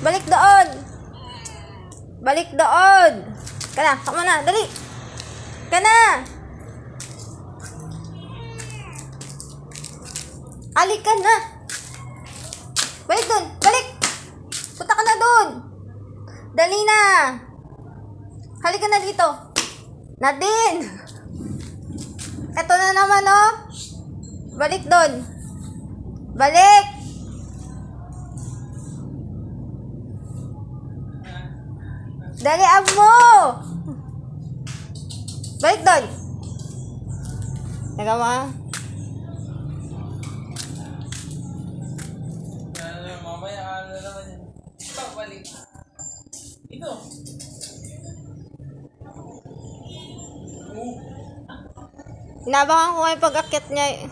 Balik doon. Balik doon. Kana, sama na, dali. Kana. Alik ka na. Balik doon, balik. Punta ka na doon. Dali na. Halika na dito. Nadine. Ito na naman, oh. Balik doon. Balik. Dali, mo. Balik doon. Nagawa. Mamaya ano naman yun. Balik. Ito. Inabangan ko nga yung pag-akyat niya eh.